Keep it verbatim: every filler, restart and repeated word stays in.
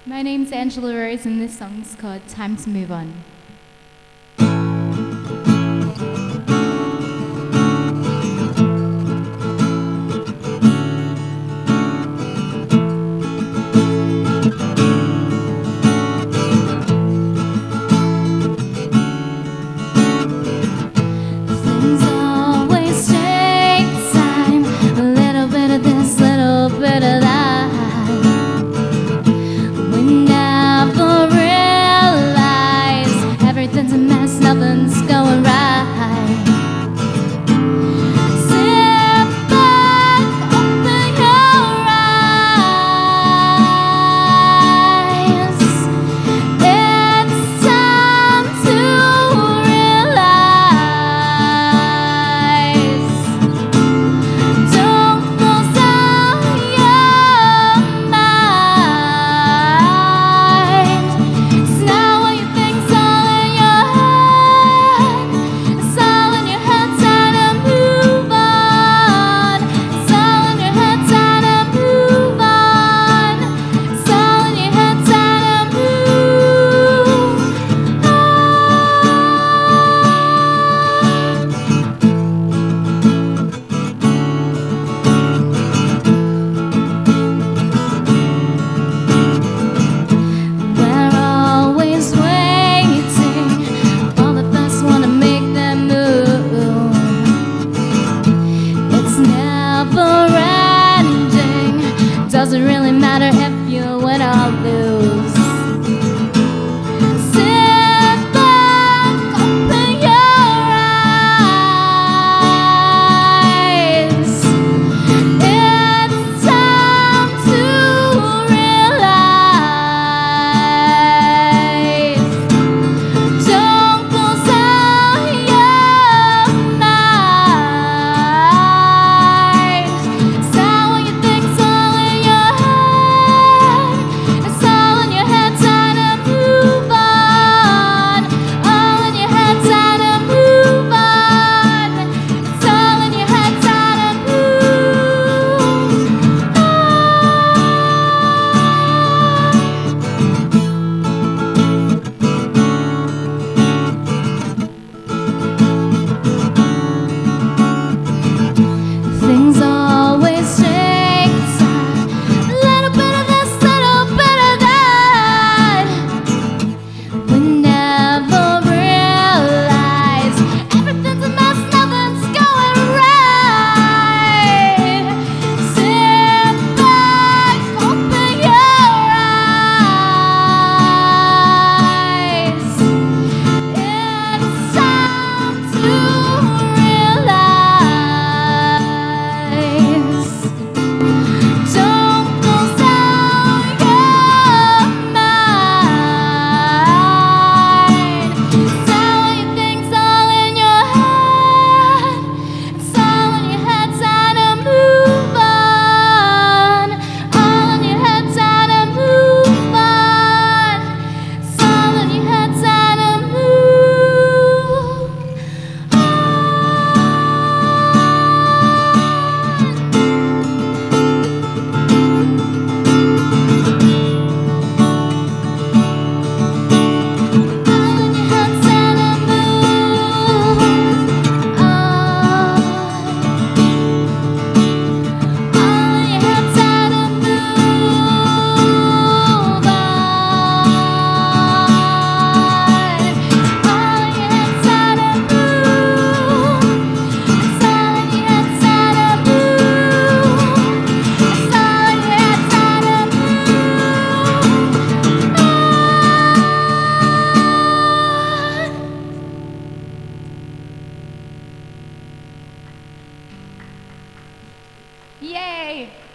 My name's Angela Rose and this song's called Time to Move On. Things always take time, a little bit of this, little bit of that. Everything's a mess, nothing's going right. Sit back, open your eyes. It's time to realize. Don't close down your mind. It's not what you think's all doesn't really matter if you win or lose. Sit back, open your eyes. It's time to realize. Don't close down your mind. It's not what you think's all in your it's all in your head, time to move on. All in your head, time to move on. It's all in your head, time to move on. Things always take time. A little bit of this, little bit of that. We never realize everything's a mess, nothing's going right. Sit back, open your eyes. It's time to realize. Don't close down your mind. It's not what you think's all in your head. It's all in your head, time to move on. All in your head, time to move on. It's all in your head, time to move on. Yay!